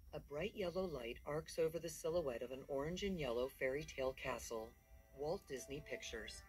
A bright yellow light arcs over the silhouette of an orange and yellow fairy tale castle. Walt Disney Pictures.